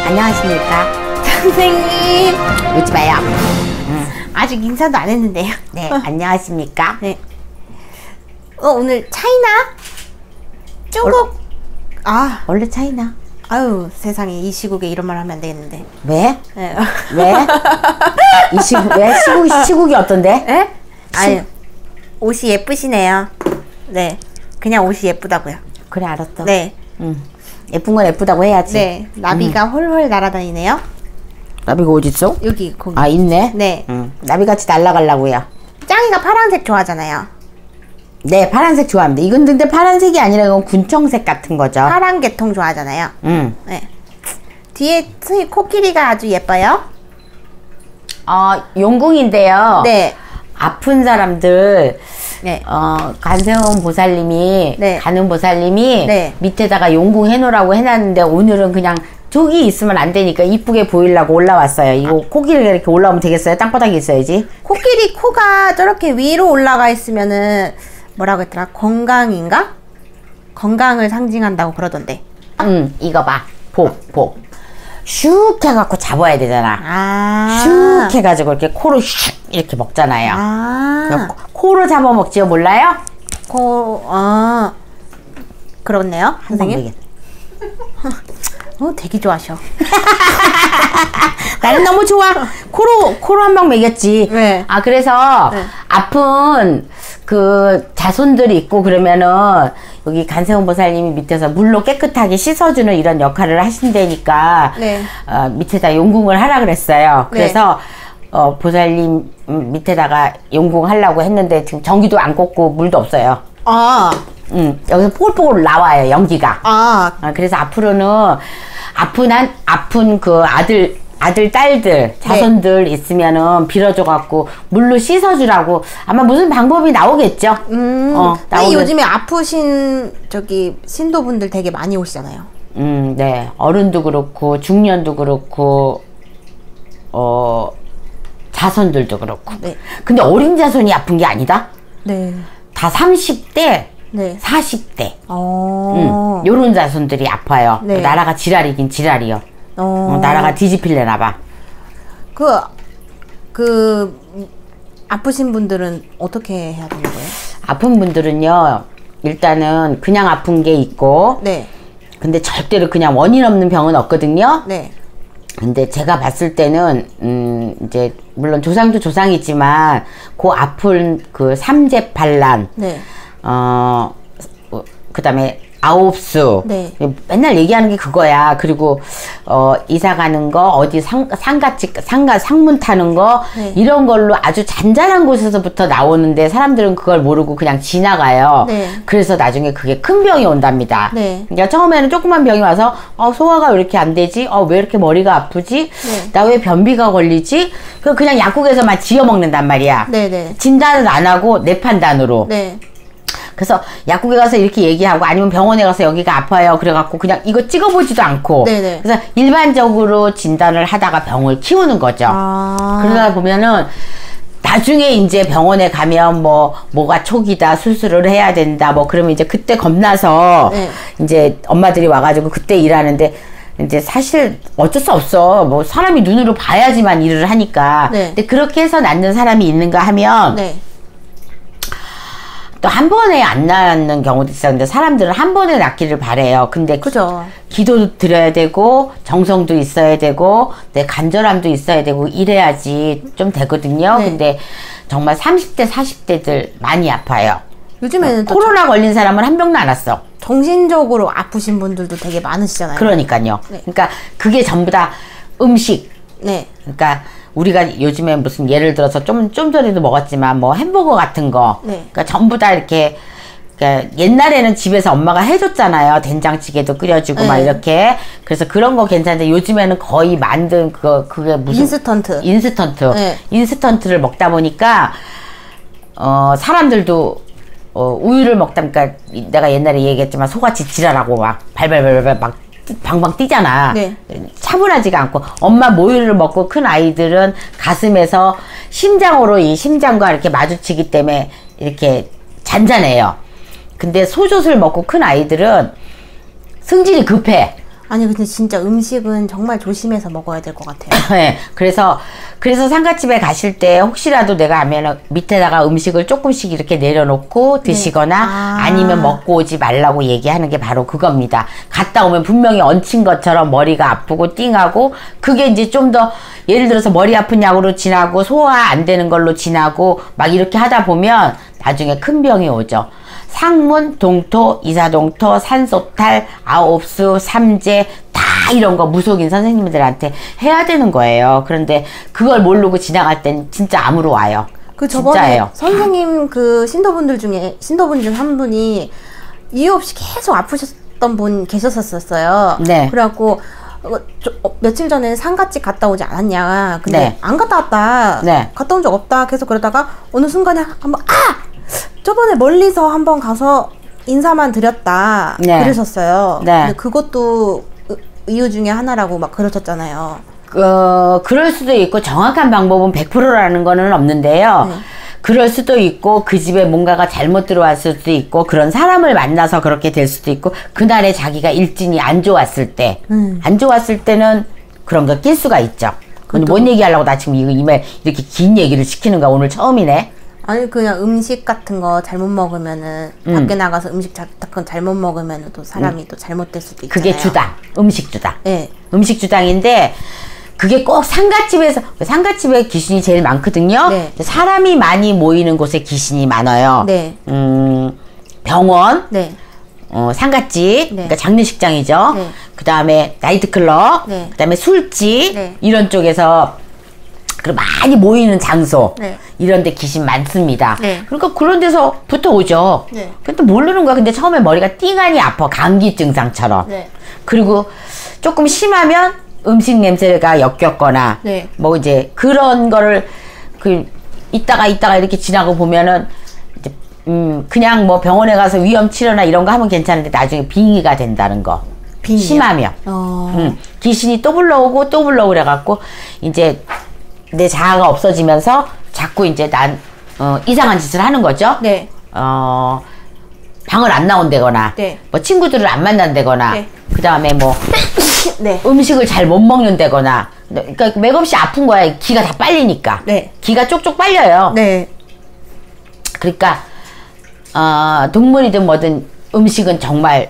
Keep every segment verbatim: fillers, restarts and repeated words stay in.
안녕하십니까. 선생님. 웃지 마요. 응. 아직 인사도 안 했는데요. 네, 안녕하십니까. 네. 어, 오늘 차이나? 중국. 아, 원래 차이나? 아유, 세상에 이 시국에 이런 말 하면 안 되겠는데. 왜? 네. 왜? 이 시국, 왜? 시국, 시국이 어떤데? 네? 아유, 옷이 예쁘시네요. 네. 그냥 옷이 예쁘다고요. 그래, 알았어. 네. 응. 예쁜 건 예쁘다고 해야지. 네. 나비가 음. 홀홀 날아다니네요. 나비가 어딨어? 여기, 거기. 아, 있네? 네. 응. 나비같이 날아가려고요. 짱이가 파란색 좋아하잖아요. 네, 파란색 좋아합니다. 이건 근데 파란색이 아니라 이건 군청색 같은 거죠. 파란 계통 좋아하잖아요. 응. 네. 뒤에 코끼리가 아주 예뻐요. 어, 용궁인데요. 네. 아픈 사람들, 네. 어, 간세음 보살님이, 네. 가는 보살님이 네. 밑에다가 용궁 해놓으라고 해놨는데 오늘은 그냥 저기 있으면 안 되니까 이쁘게 보이려고 올라왔어요. 이거 아. 코끼리가 이렇게 올라오면 되겠어요? 땅바닥에 있어야지. 코끼리 코가 저렇게 위로 올라가 있으면은 뭐라고 했더라? 건강인가? 건강을 상징한다고 그러던데. 응, 이거 봐. 복, 복. 슉 해갖고 잡아야 되잖아. 아. 슉 해가지고 이렇게 코로 슉 이렇게 먹잖아요. 아. 코로 잡아먹지요, 몰라요? 코, 어. 그렇네요, 선생님. 어, 되게 좋아하셔. 나는 너무 좋아. 코로, 코로 한 방 먹였지. 네. 아, 그래서 네. 아픈 그 자손들이 있고 그러면은 여기 간세음 보살님이 밑에서 물로 깨끗하게 씻어주는 이런 역할을 하신다니까 네. 어, 밑에다 용궁을 하라 그랬어요. 그래서 네. 어, 보살님 밑에다가 용궁 하려고 했는데 지금 전기도 안 꽂고 물도 없어요. 아. 응, 여기서 뽀글뽀글 나와요, 연기가. 아. 아, 그래서 앞으로는 아픈 한, 아픈 그 아들, 아들, 딸들, 자손들 네. 있으면은 빌어줘갖고 물로 씻어주라고 아마 무슨 방법이 나오겠죠. 음. 어, 아니, 요즘에 아프신 저기 신도분들 되게 많이 오시잖아요. 음, 네. 어른도 그렇고, 중년도 그렇고, 어, 자손들도 그렇고. 네. 근데 어린 자손이 아픈 게 아니다? 네. 다 삼십 대, 네. 사십 대. 어. 음, 요런 자손들이 아파요. 네. 나라가 지랄이긴 지랄이요. 어. 어, 나라가 뒤집힐래나봐. 그, 그, 아프신 분들은 어떻게 해야 되는 거예요? 아픈 분들은요, 일단은 그냥 아픈 게 있고, 네. 근데 절대로 그냥 원인 없는 병은 없거든요. 네. 근데 제가 봤을 때는, 음, 이제, 물론 조상도 조상이지만, 그 아픈 그 삼재반란, 네. 어, 그 다음에 아홉수. 네. 맨날 얘기하는 게 그거야. 그리고, 어, 이사 가는 거, 어디 상, 상가집, 상가, 상문 타는 거, 네. 이런 걸로 아주 잔잔한 곳에서부터 나오는데 사람들은 그걸 모르고 그냥 지나가요. 네. 그래서 나중에 그게 큰 병이 온답니다. 네. 그러니까 처음에는 조그만 병이 와서, 어, 소화가 왜 이렇게 안 되지? 어, 왜 이렇게 머리가 아프지? 네. 나 왜 변비가 걸리지? 그 그냥 약국에서만 지어 먹는단 말이야. 네네. 진단을 안 하고 내 판단으로. 네. 그래서 약국에 가서 이렇게 얘기하고 아니면 병원에 가서 여기가 아파요 그래갖고 그냥 이거 찍어보지도 않고 네네. 그래서 일반적으로 진단을 하다가 병을 키우는 거죠. 아. 그러다 보면은 나중에 이제 병원에 가면 뭐 뭐가 촉이다 수술을 해야 된다 뭐 그러면 이제 그때 겁나서 네. 이제 엄마들이 와가지고 그때 일하는데 이제 사실 어쩔 수 없어. 뭐 사람이 눈으로 봐야지만 일을 하니까. 네. 근데 그렇게 해서 낫는 사람이 있는가 하면 네. 또 한 번에 안 낫는 경우도 있어요. 근데 사람들은 한 번에 낫기를 바래요. 근데 그죠. 기도도 드려야 되고 정성도 있어야 되고 내 간절함도 있어야 되고 이래야지 좀 되거든요. 네. 근데 정말 삼십 대 사십 대들 많이 아파요. 요즘에는 또 코로나 걸린 사람은 한 명도 안 왔어. 정신적으로 아프신 분들도 되게 많으시잖아요. 그러니까요. 네. 그러니까 그게 전부 다 음식. 네. 그러니까 우리가 요즘에 무슨 예를 들어서 좀, 좀 전에도 먹었지만 뭐 햄버거 같은 거. 네. 그러니까 전부 다 이렇게 그러니까 옛날에는 집에서 엄마가 해줬잖아요. 된장찌개도 끓여주고 네. 막 이렇게. 그래서 그런 거 괜찮은데 요즘에는 거의 만든 그거 그게 무슨 인스턴트. 인스턴트. 네. 인스턴트를 먹다 보니까 어 사람들도 어 우유를 먹다 보니까 내가 옛날에 얘기했지만 소같이 지랄하고 막 발발발발 막 방방 뛰잖아. 네. 차분하지가 않고 엄마 모유를 먹고 큰 아이들은 가슴에서 심장으로 이 심장과 이렇게 마주치기 때문에 이렇게 잔잔해요. 근데 소젖을 먹고 큰 아이들은 승질이 급해. 아니 근데 진짜 음식은 정말 조심해서 먹어야 될 것 같아요. 네, 그래서 그래서 상가집에 가실 때 혹시라도 내가 하면 밑에다가 음식을 조금씩 이렇게 내려놓고 드시거나 네. 아. 아니면 먹고 오지 말라고 얘기하는 게 바로 그겁니다. 갔다 오면 분명히 얹힌 것처럼 머리가 아프고 띵하고 그게 이제 좀 더 예를 들어서 머리 아픈 약으로 지나고 소화 안 되는 걸로 지나고 막 이렇게 하다 보면 나중에 큰 병이 오죠. 상문, 동토, 이사동토, 산소탈, 아홉수, 삼재 다 이런 거 무속인 선생님들한테 해야 되는 거예요. 그런데 그걸 모르고 지나갈 땐 진짜 암으로 와요. 그 저번에 진짜예요. 선생님 그 신도분들 중에 신도분 중 한 분이 이유 없이 계속 아프셨던 분 계셨었어요. 네. 그래갖고 어, 저, 어, 며칠 전에 상가집 갔다 오지 않았냐. 근데 네. 안 갔다 왔다. 네. 갔다 온 적 없다. 계속 그러다가 어느 순간에 한번 아! 저번에 멀리서 한번 가서 인사만 드렸다. 네. 그러셨어요. 네. 근데 그것도 의- 이유 중에 하나라고 막 그러셨잖아요. 어, 그럴 수도 있고 정확한 방법은 백 퍼센트라는 거는 없는데요. 네. 그럴 수도 있고 그 집에 뭔가가 잘못 들어왔을 수도 있고 그런 사람을 만나서 그렇게 될 수도 있고 그날에 자기가 일진이 안 좋았을 때, 음. 안 좋았을 때는 그런 거 낄 수가 있죠. 근데 뭔 얘기하려고 나 지금 이거 이메 이렇게 긴 얘기를 시키는 거 오늘 처음이네. 아니 그냥 음식 같은 거 잘못 먹으면은 음. 밖에 나가서 음식 자, 같은 거 잘못 먹으면 또 사람이 또 잘못될 수도 있잖아요. 그게 주당, 음식 주당. 네. 음식 주당인데 그게 꼭 상가집에서 상가집에 귀신이 제일 많거든요. 네. 사람이 많이 모이는 곳에 귀신이 많아요. 네. 음, 병원, 네. 어, 상가집, 네. 그러니까 장례식장이죠. 네. 그 다음에 나이트클럽, 네. 그 다음에 술집 네. 이런 쪽에서 그 많이 모이는 장소 네. 이런 데 귀신 많습니다. 네. 그러니까 그런 데서부터 오죠. 네. 근데 모르는 거야. 근데 처음에 머리가 띵하니 아파. 감기 증상처럼. 네. 그리고 조금 심하면 음식 냄새가 역겹거나 네. 뭐 이제 그런 거를 그 있다가 있다가 이렇게 지나고 보면은 이제 음 그냥 뭐 병원에 가서 위험 치료나 이런 거 하면 괜찮은데 나중에 빙의가 된다는 거. 빙의요? 심하면. 어. 음, 귀신이 또 불러오고 또 불러오고 그래갖고 이제 내 자아가 없어지면서 자꾸 이제 난 어, 이상한 짓을 하는 거죠. 네. 어, 방을 안 나온다거나, 네. 뭐 친구들을 안 만난다거나, 네. 그 다음에 뭐 네. 음식을 잘 못 먹는다거나, 그러니까 맥없이 아픈 거야. 기가 다 빨리니까. 네. 기가 쪽쪽 빨려요. 네. 그러니까 어, 동물이든 뭐든 음식은 정말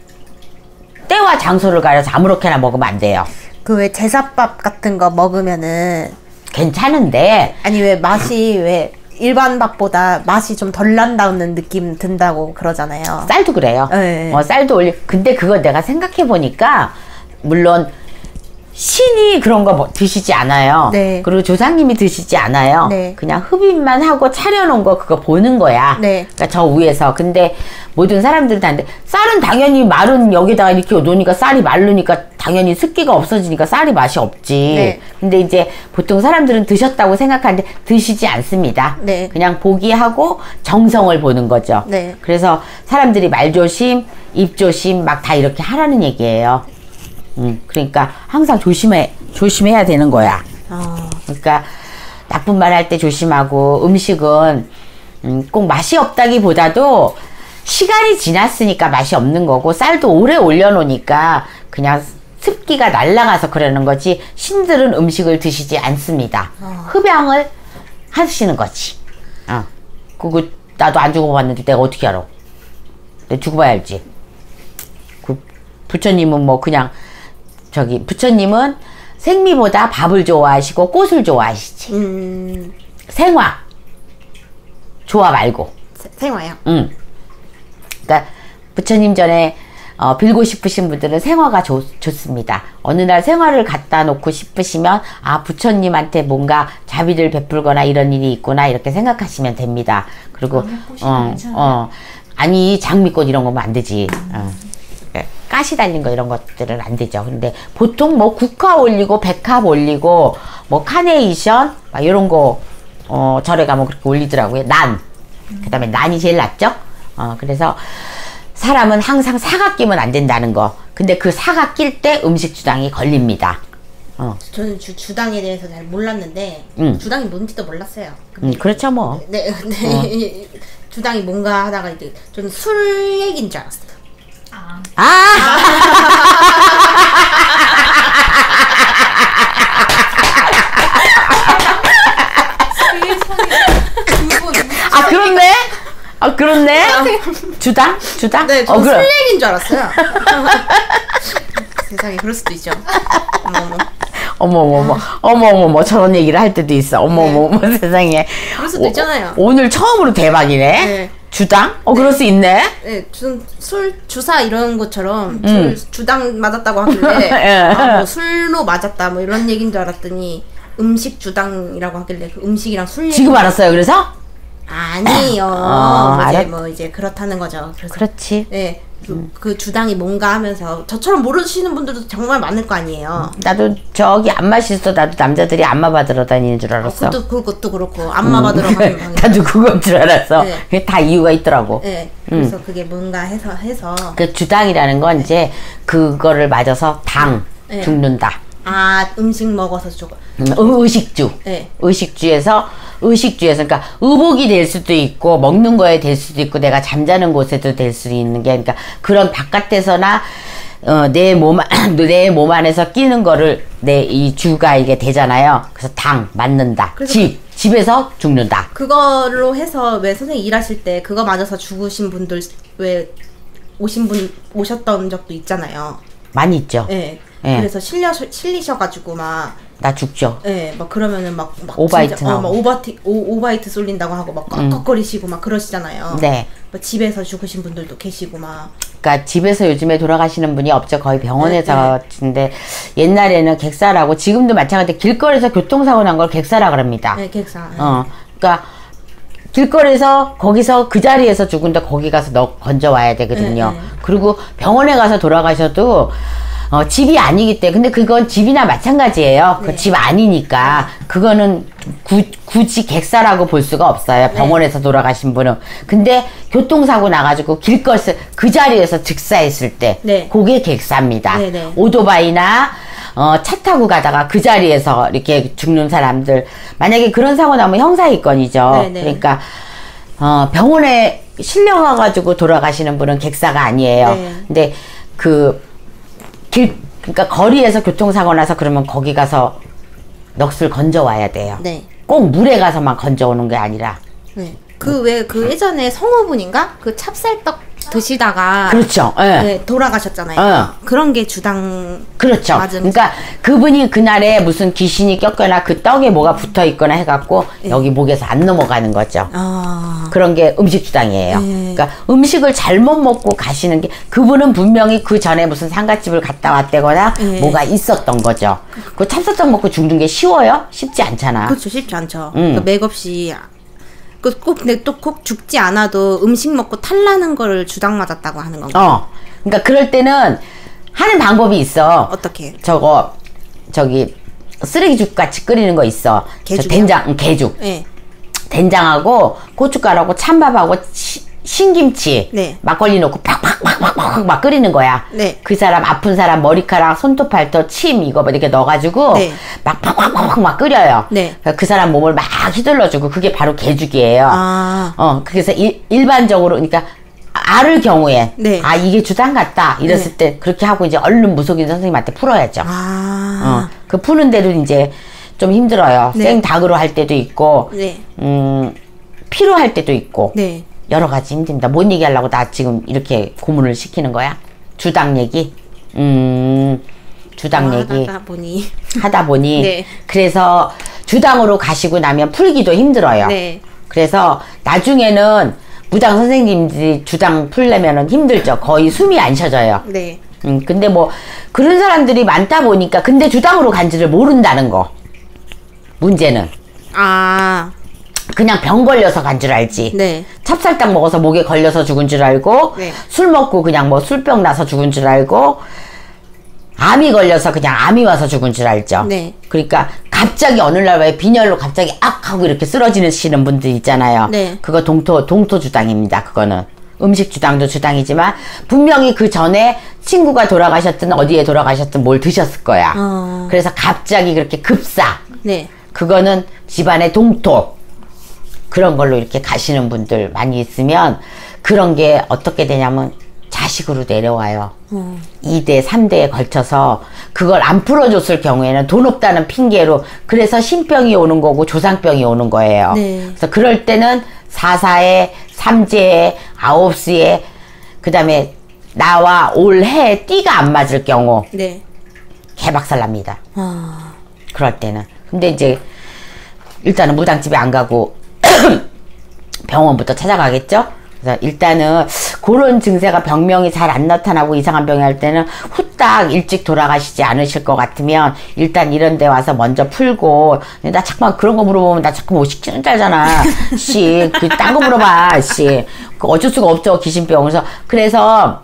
때와 장소를 가려서 아무렇게나 먹으면 안 돼요. 그 왜 제사밥 같은 거 먹으면은 괜찮은데 아니 왜 맛이 왜 일반 밥보다 맛이 좀 덜 난다는 느낌 든다고 그러잖아요. 쌀도 그래요. 네. 어, 쌀도 올리. 근데 그거 내가 생각해 보니까 물론 신이 그런 거 뭐 드시지 않아요. 네. 그리고 조상님이 드시지 않아요. 네. 그냥 흡입만 하고 차려놓은 거 그거 보는 거야. 네. 그러니까 저 위에서. 근데 모든 사람들은 다 근데 쌀은 당연히 마른 여기다가 이렇게 놓으니까 쌀이 마르니까 당연히 습기가 없어지니까 쌀이 맛이 없지. 네. 근데 이제 보통 사람들은 드셨다고 생각하는데 드시지 않습니다. 네. 그냥 보기하고 정성을 보는 거죠. 네. 그래서 사람들이 말조심, 입조심 막 다 이렇게 하라는 얘기예요. 음, 그러니까 항상 조심해, 조심해야 되는 거야. 어. 그러니까 나쁜 말 할 때 조심하고 음식은 음, 꼭 맛이 없다기보다도 시간이 지났으니까 맛이 없는 거고 쌀도 오래 올려놓으니까 그냥 습기가 날아가서 그러는 거지 신들은 음식을 드시지 않습니다. 어. 흡양을 하시는 거지. 어. 그거 나도 안 죽어봤는데 내가 어떻게 알아? 내가 죽어봐야 알지. 그 부처님은 뭐 그냥 저기 부처님은 생미보다 밥을 좋아하시고 꽃을 좋아하시지. 음. 생화 좋아 말고. 세- 생화요. 응. 그러니까 부처님 전에 어, 빌고 싶으신 분들은 생화가 좋, 좋습니다. 어느 날 생화를 갖다 놓고 싶으시면 아 부처님한테 뭔가 자비를 베풀거나 이런 일이 있구나 이렇게 생각하시면 됩니다. 그리고 어, 어, 아니 장미꽃 이런 거면 안 되지. 어. 가시 달린 거 이런 것들은 안 되죠. 근데 보통 뭐 국화 올리고 백합 올리고 뭐 카네이션 막 이런 거 어, 절에 가면 그렇게 올리더라고요. 난. 그 다음에 난이 제일 낫죠. 어, 그래서 사람은 항상 사각 끼면 안 된다는 거. 근데 그 사각 낄 때 음식 주당이 걸립니다. 어. 저는 주, 주당에 대해서 잘 몰랐는데 음. 주당이 뭔지도 몰랐어요. 음, 그렇죠 뭐. 네, 네. 주당이 뭔가 하다가 이제 저는 술 얘기인 줄 알았어요. 아! 주당? 주당? 네, 저는 어, 술 그럼. 얘기인 줄 알았어요. 세상에 그럴 수도 있죠. 어머, 어머머머, 어머머머, 저런 얘기를 할 때도 있어. 어머머머, 네. 세상에. 그럴 수도 있잖아요. 오, 오늘 처음으로 대박이네. 네. 주당? 어, 네. 그럴 수 있네. 네, 전 술 주사 이런 것처럼 음. 술 주당 맞았다고 하길래 아, 뭐 술로 맞았다 뭐 이런 얘기인 줄 알았더니 음식 주당이라고 하길래 그 음식이랑 술 얘기. 지금 알았어요. 그래서? 아니에요. 어, 뭐 이제 알았... 뭐 이제 그렇다는 거죠. 그래서 그렇지. 네. 그, 그 주당이 뭔가 하면서 저처럼 모르시는 분들도 정말 많을 거 아니에요. 나도 저기 안마 실수 나도 남자들이 안마 받으러 다니는 줄 알았어. 어, 그것도, 그것도 그렇고 안마 받으러 음. 가는 방에 나도 그건 줄 알았어. 네. 그게 다 이유가 있더라고. 네. 그래서 음. 그게 뭔가 해서 해서 그 주당이라는 건 이제 그거를 맞아서 당 네. 죽는다. 아 음식 먹어서 죽어. 음, 의식주. 네. 의식주에서 의식주에서 그러니까 의복이 될 수도 있고 먹는 거에 될 수도 있고 내가 잠자는 곳에도 될 수 있는 게 그러니까 그런 바깥에서나 어, 내 몸 내 몸 안에서 끼는 거를 내 이 주가 이게 되잖아요. 그래서 당 맞는다. 집 그, 집에서 죽는다. 그걸로 해서 왜 선생님 일하실 때 그거 맞아서 죽으신 분들 왜 오신 분 오셨던 적도 있잖아요. 많이 있죠. 네. 네. 그래서 실려 실리셔가지고 막 나 죽죠. 네, 막 그러면은 막, 막 오바이트 진짜, 나오고. 어, 막 오바티, 오, 오바이트 쏠린다고 하고 막 꺽꺽거리시고 막 그러시잖아요. 네. 막 집에서 죽으신 분들도 계시고 막. 그러니까 집에서 요즘에 돌아가시는 분이 없죠. 거의 병원에서. 네, 근데 옛날에는 객사라고 지금도 마찬가지로 길거리에서 교통사고 난 걸 객사라 그럽니다. 네, 객사. 네. 어, 그러니까 길거리에서 거기서 그 자리에서 죽은데 거기 가서 너 건져와야 되거든요. 네, 네. 그리고 병원에 가서 돌아가셔도 어, 집이 아니기 때문에 근데 그건 집이나 마찬가지예요. 네. 그 집 아니니까 그거는 구, 굳이 객사라고 볼 수가 없어요. 병원에서 네. 돌아가신 분은. 근데 교통사고 나가지고 길거리에서 그 자리에서 즉사했을 때 네. 그게 객사입니다. 네, 네. 오토바이나 어, 차 타고 가다가 그 자리에서 이렇게 죽는 사람들 만약에 그런 사고 나면 형사입건이죠. 네, 네. 그러니까 어, 병원에 실려가가지고 돌아가시는 분은 객사가 아니에요. 네. 근데 그 길, 그러니까 거리에서 교통사고 나서 그러면 거기 가서 넋을 건져와야 돼요. 네. 꼭 물에 가서만 건져오는 게 아니라. 네. 그 왜 그 예전에 성우분인가? 그 찹쌀떡 드시다가. 그렇죠. 네. 네, 돌아가셨잖아요. 어. 그런 게 주당. 그렇죠. 맞은. 그러니까 그분이 그날에 무슨 귀신이 꼈거나 그 떡에 뭐가 붙어 있거나 해갖고 네. 여기 목에서 안 넘어가는 거죠. 아. 그런 게 음식 주당이에요. 네. 그러니까 음식을 잘못 먹고 가시는 게 그분은 분명히 그 전에 무슨 상갓집을 갔다 왔다거나 네. 뭐가 있었던 거죠. 그 찹쌀떡 먹고 죽는 게 쉬워요? 쉽지 않잖아. 그렇죠. 쉽지 않죠. 음. 그러니까 맥없이. 그 꼭, 근데 또 꼭 죽지 않아도 음식 먹고 탈나는 거를 주당 맞았다고 하는 건가요? 어. 그러니까 그럴 때는 하는 방법이 있어. 어떻게? 저거, 저기, 쓰레기죽 같이 끓이는 거 있어. 저 된장, 응, 개죽. 네. 된장하고 고춧가루하고 찬밥하고 치, 신김치. 네. 막걸리 넣고 팍팍팍팍팍 막 끓이는 거야. 네. 그 사람, 아픈 사람 머리카락, 손톱, 발톱, 침 이거 뭐 이렇게 넣어가지고 네. 막 팍팍팍팍 막 끓여요. 네. 그 사람 몸을 막 휘둘러주고 그게 바로 개죽이에요. 아. 어, 그래서 일, 일반적으로, 그러니까 알을 경우에 네. 아 이게 주당 같다 이랬을 네. 때 그렇게 하고 이제 얼른 무속인 선생님한테 풀어야죠. 아. 어, 그 푸는 대로 이제 좀 힘들어요. 네. 생닭으로 할 때도 있고, 네. 음, 피로 할 때도 있고. 네. 여러 가지 힘듭니다. 뭔 얘기하려고 나 지금 이렇게 고문을 시키는 거야? 주당 얘기? 음, 주당 어, 얘기. 하다 보니. 하다 보니. 네. 그래서 주당으로 가시고 나면 풀기도 힘들어요. 네. 그래서 나중에는 무당 선생님들이 주당 풀려면은 힘들죠. 거의 숨이 안 쉬어져요. 네. 음, 근데 뭐, 그런 사람들이 많다 보니까, 근데 주당으로 간지를 모른다는 거. 문제는. 아. 그냥 병 걸려서 간 줄 알지. 네. 찹쌀떡 먹어서 목에 걸려서 죽은 줄 알고, 네. 술 먹고 그냥 뭐 술병 나서 죽은 줄 알고, 암이 걸려서 그냥 암이 와서 죽은 줄 알죠. 네. 그러니까 갑자기 어느 날 왜 빈혈로 갑자기 악 하고 이렇게 쓰러지시는 분들 있잖아요. 네. 그거 동토 동토 주당입니다. 그거는 음식 주당도 주당이지만 분명히 그 전에 친구가 돌아가셨든 어디에 돌아가셨든 뭘 드셨을 거야. 어. 그래서 갑자기 그렇게 급사. 네. 그거는 집안의 동토. 그런 걸로 이렇게 가시는 분들 많이 있으면 그런 게 어떻게 되냐면 자식으로 내려와요. 음. 이 대, 삼 대에 걸쳐서 그걸 안 풀어줬을 경우에는 돈 없다는 핑계로 그래서 신병이 오는 거고 조상병이 오는 거예요. 네. 그래서 그럴 때는 사사에 삼재에, 아홉수에, 그 다음에 나와 올해 띠가 안 맞을 경우 네. 개박살 납니다. 아. 그럴 때는. 근데 이제 일단은 무당집에 안 가고 병원부터 찾아가겠죠. 그래서 일단은 그런 증세가 병명이 잘 안 나타나고 이상한 병이 할 때는 후딱 일찍 돌아가시지 않으실 것 같으면 일단 이런 데 와서 먼저 풀고. 나 자꾸만 그런 거 물어보면 나 자꾸 오십 칠 원짜리잖아 씨. 그 딴 거 물어봐 씨. 그 어쩔 수가 없죠, 귀신병. 그래서 그래서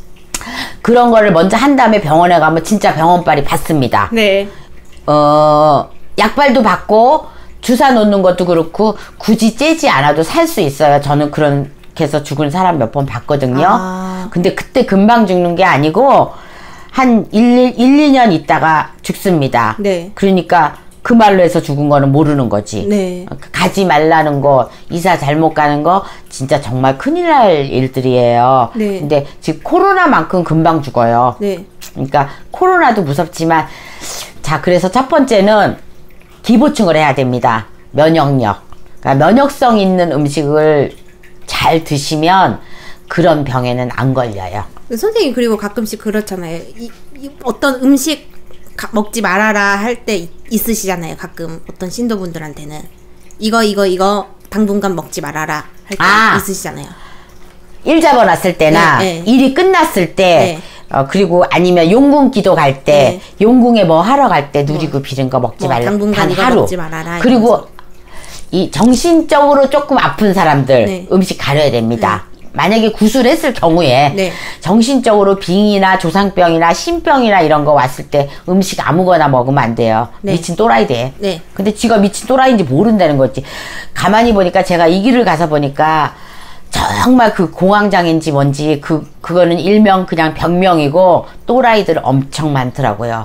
그런 거를 먼저 한 다음에 병원에 가면 진짜 병원빨이 받습니다. 네. 어, 약발도 받고 주사 놓는 것도 그렇고 굳이 째지 않아도 살 수 있어요. 저는 그런 해서 죽은 사람 몇 번 봤거든요. 아. 근데 그때 금방 죽는 게 아니고 한 일, 이 년 있다가 죽습니다. 네. 그러니까 그 말로 해서 죽은 거는 모르는 거지. 네. 가지 말라는 거, 이사 잘못 가는 거 진짜 정말 큰일 날 일들이에요. 네. 근데 지금 코로나만큼 금방 죽어요. 네. 그러니까 코로나도 무섭지만, 자, 그래서 첫 번째는 기보충을 해야 됩니다. 면역력. 그러니까 면역성 있는 음식을 잘 드시면 그런 병에는 안 걸려요. 선생님, 그리고 가끔씩 그렇잖아요. 이, 이 어떤 음식 가, 먹지 말아라 할 때 있으시잖아요. 가끔 어떤 신도분들한테는 이거 이거 이거 당분간 먹지 말아라 할 때 아. 있으시잖아요. 일 잡아놨을 때나 네, 네. 일이 끝났을 때, 네. 어, 그리고 아니면 용궁 기도 갈 때, 네. 용궁에 뭐 하러 갈 때 누리고 비린 거 먹지 뭐 말라. 당분간 단 이거 하루. 먹지 말아라. 그리고 이러면서. 이 정신적으로 조금 아픈 사람들 네. 음식 가려야 됩니다. 만약에 구술했을 경우에 네. 정신적으로 빙이나 조상병이나 신병이나 이런 거 왔을 때 음식 아무거나 먹으면 안 돼요. 네. 미친 또라이 돼. 네. 근데 지가 미친 또라이인지 모른다는 거지. 가만히 보니까 제가 이 길을 가서 보니까 정말 그 공황장애인지 뭔지 그 그거는 일명 그냥 병명이고 또라이들 엄청 많더라고요.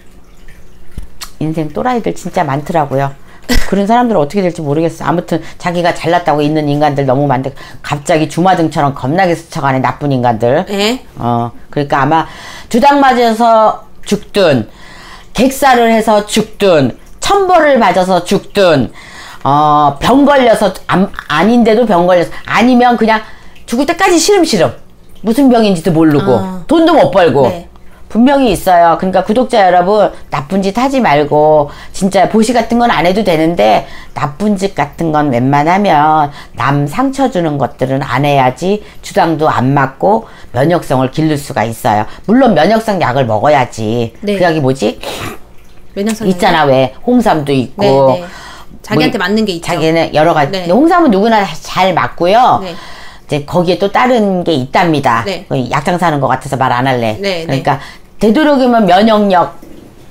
인생 또라이들 진짜 많더라고요. 그런 사람들은 어떻게 될지 모르겠어. 아무튼 자기가 잘났다고 있는 인간들 너무 많은데 갑자기 주마등처럼 겁나게 스쳐가는 나쁜 인간들. 네. 어, 그러니까 아마 주당 맞아서 죽든 객사를 해서 죽든 천벌을 맞아서 죽든 어, 병 걸려서 안, 아닌데도 병 걸려서 아니면 그냥 죽을 때까지 시름시름 무슨 병인지도 모르고 아. 돈도 못 벌고 네. 분명히 있어요. 그러니까 구독자 여러분 나쁜 짓 하지 말고 진짜 보시 같은 건 안 해도 되는데 나쁜 짓 같은 건 웬만하면 남 상처 주는 것들은 안 해야지 주당도 안 맞고 면역성을 기를 수가 있어요. 물론 면역성 약을 먹어야지. 네. 그 약이 뭐지? 면역성 있잖아. 왜 홍삼도 있고 네, 네. 자기한테 뭐, 맞는 게 있죠. 자기는 여러 가지. 네. 근데 홍삼은 누구나 잘 맞고요. 네. 이제 거기에 또 다른 게 있답니다. 네. 약장 사는 것 같아서 말 안 할래. 네, 그러니까 되도록이면 면역력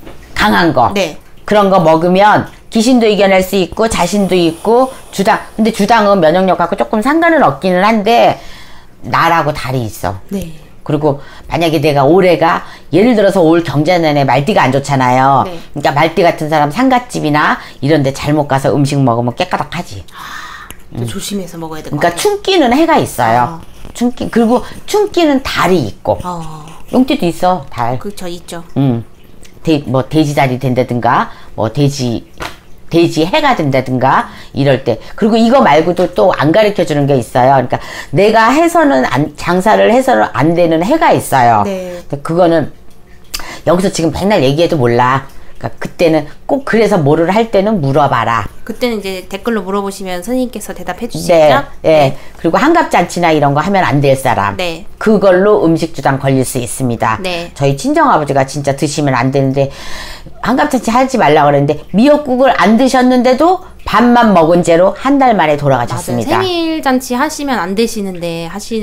강한 거 네. 그런 거 먹으면 귀신도 이겨낼 수 있고 자신도 있고 주당. 근데 주당은 면역력하고 조금 상관은 없기는 한데 나라고 달이 있어. 네. 그리고 만약에 내가 올해가 예를 들어서 올 경자년에 말띠가 안 좋잖아요. 네. 그러니까 말띠 같은 사람 상갓집이나 이런 데 잘못 가서 음식 먹으면 깨까닥하지. 또 조심해서 먹어야 될 것 그러니까 같아요. 춘기는 해가 있어요. 아. 춘기. 그리고 춘기는 달이 있고 어, 용띠도 있어. 달. 그쵸, 있죠. 음. 돼, 뭐 돼지달이 된다든가 뭐 돼지 돼지 해가 된다든가 이럴 때. 그리고 이거 말고도 또 안 가르쳐 주는 게 있어요. 그러니까 내가 해서는 안, 장사를 해서는 안 되는 해가 있어요. 네. 근데 그거는 여기서 지금 맨날 얘기해도 몰라. 그러니까 그때는 꼭 그래서 뭐를 할 때는 물어봐라. 그때는 이제 댓글로 물어보시면 선생님께서 대답해 주시죠. 네, 네. 그리고 한갑잔치나 이런 거 하면 안 될 사람. 네. 그걸로 음식 주당 걸릴 수 있습니다. 네. 저희 친정아버지가 진짜 드시면 안 되는데 한갑잔치 하지 말라 그랬는데 미역국을 안 드셨는데도 밥만 먹은 채로 한 달 만에 돌아가셨습니다. 맞아요. 생일 잔치 하시면 안 되시는데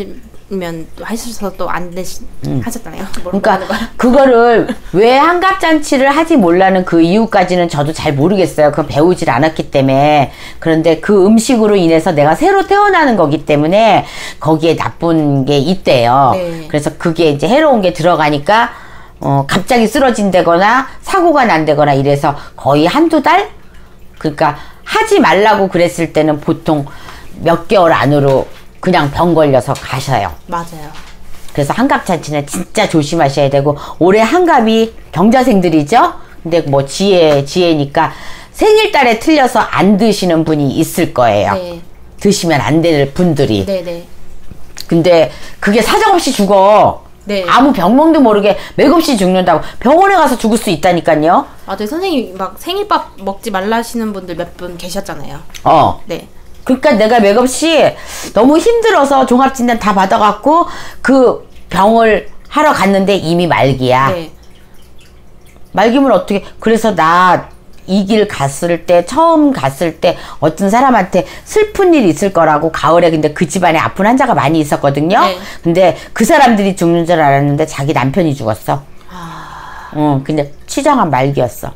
하시면 또 하셔서 또 안 되시 하셨잖아요. 뭘 그러니까 하는 거야? 그거를 왜 한갑잔치를 하지 몰라는 그 이유까지는 저도 잘 모르겠어요. 그건 배우질 않았기 때문에. 그런데 그 음식으로 인해서 내가 새로 태어나는 거기 때문에 거기에 나쁜 게 있대요. 네. 그래서 그게 이제 해로운 게 들어가니까 어, 갑자기 쓰러진다거나 사고가 난다거나 이래서 거의 한두 달? 그러니까 하지 말라고 그랬을 때는 보통 몇 개월 안으로 그냥 병 걸려서 가셔요. 맞아요. 그래서 한갑잔치는 진짜 조심하셔야 되고 올해 한갑이 경자생들이죠. 근데 뭐 지혜 지혜니까 생일달에 틀려서 안 드시는 분이 있을 거예요. 네. 드시면 안 될 분들이. 네네. 근데 그게 사정없이 죽어. 네. 아무 병명도 모르게 맥없이 죽는다고. 병원에 가서 죽을 수 있다니까요. 맞아요. 선생님 막 생일밥 먹지 말라 하시는 분들 몇 분 계셨잖아요. 어. 네. 그러니까 내가 맥없이 너무 힘들어서 종합진단 다 받아갖고 그 병을 하러 갔는데 이미 말기야. 네. 말기면 어떻게. 그래서 나 이 길 갔을 때, 처음 갔을 때 어떤 사람한테 슬픈 일이 있을 거라고. 가을에 근데 그 집안에 아픈 환자가 많이 있었거든요. 네. 근데 그 사람들이 죽는 줄 알았는데 자기 남편이 죽었어. 아. 응, 근데 치장한 말기였어.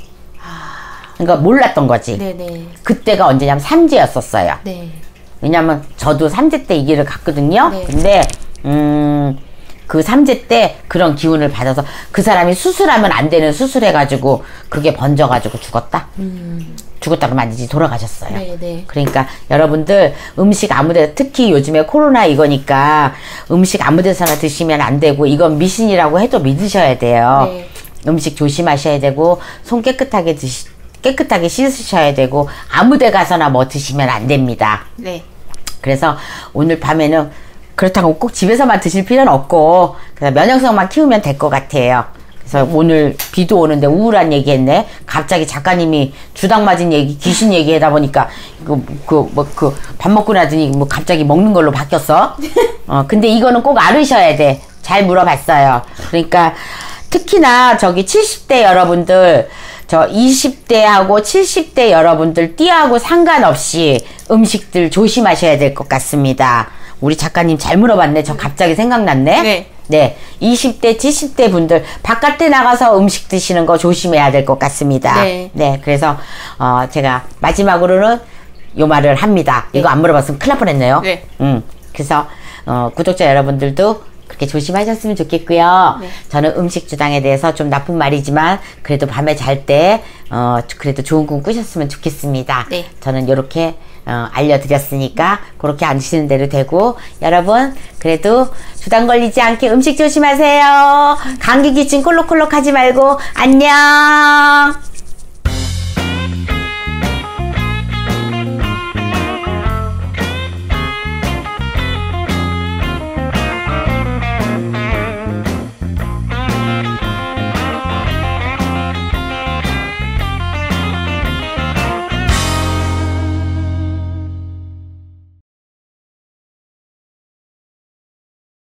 그러니까 몰랐던 거지. 네네. 그때가 언제냐면 삼재였었어요. 네. 왜냐면 저도 삼재 때 이 길을 갔거든요. 네. 근데 음, 그 삼재 때 그런 기운을 받아서 그 사람이 수술하면 안 되는 수술해가지고 그게 번져가지고 죽었다. 음. 죽었다고 말이지 돌아가셨어요. 네네. 그러니까 여러분들 음식 아무데, 특히 요즘에 코로나 이거니까 음식 아무데서나 드시면 안 되고, 이건 미신이라고 해도 믿으셔야 돼요. 네. 음식 조심하셔야 되고, 손 깨끗하게 드시 깨끗하게 씻으셔야 되고, 아무데 가서나 뭐 드시면 안 됩니다. 네. 그래서 오늘 밤에는 그렇다고 꼭 집에서만 드실 필요는 없고, 그래서 면역성만 키우면 될 것 같아요. 그래서 오늘 비도 오는데 우울한 얘기 했네. 갑자기 작가님이 주당 맞은 얘기, 귀신 얘기 하다 보니까, 그, 그, 뭐, 그, 밥 먹고 나더니 뭐 갑자기 먹는 걸로 바뀌었어. 어, 근데 이거는 꼭 알으셔야 돼. 잘 물어봤어요. 그러니까, 특히나 저기 칠십 대 여러분들, 저 이십 대하고 칠십 대 여러분들 띠하고 상관없이 음식들 조심하셔야 될 것 같습니다. 우리 작가님 잘 물어봤네. 저 갑자기 생각났네. 네. 네. 이십 대, 칠십 대 분들 바깥에 나가서 음식 드시는 거 조심해야 될 것 같습니다. 네. 네. 그래서 어 제가 마지막으로는 요 말을 합니다. 네. 이거 안 물어봤으면 큰일 날 뻔했네요. 네. 음. 그래서 어 구독자 여러분들도 그렇게 조심하셨으면 좋겠고요. 네. 저는 음식 주당에 대해서 좀 나쁜 말이지만 그래도 밤에 잘 때 어 그래도 좋은 꿈 꾸셨으면 좋겠습니다. 네. 저는 요렇게 어, 알려드렸으니까 그렇게 앉으시는 대로 되고, 여러분 그래도 주당 걸리지 않게 음식 조심하세요. 감기 기침 콜록콜록 하지 말고 안녕.